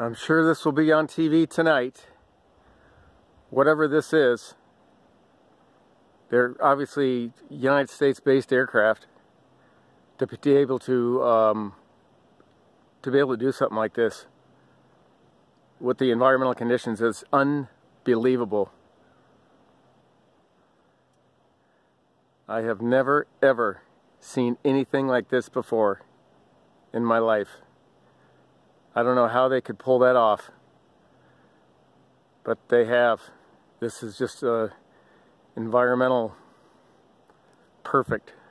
I'm sure this will be on TV tonight. Whatever this is, they're obviously United States-based aircraft. To be able to do something like this with the environmental conditions is unbelievable. I have never ever seen anything like this before in my life. I don't know how they could pull that off, but they have. This is just environmental perfect.